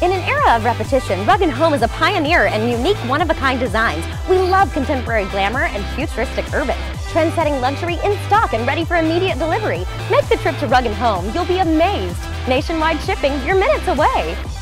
In an era of repetition, Rug & Home is a pioneer in unique, one-of-a-kind designs. We love contemporary glamour and futuristic urban. Trend-setting luxury in stock and ready for immediate delivery. Make the trip to Rug & Home. You'll be amazed. Nationwide shipping, you're minutes away.